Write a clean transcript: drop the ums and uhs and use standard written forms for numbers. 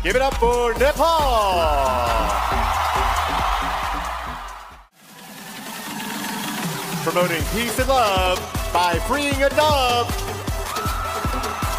Give it up for Nepal. Promoting peace and love by freeing a dove.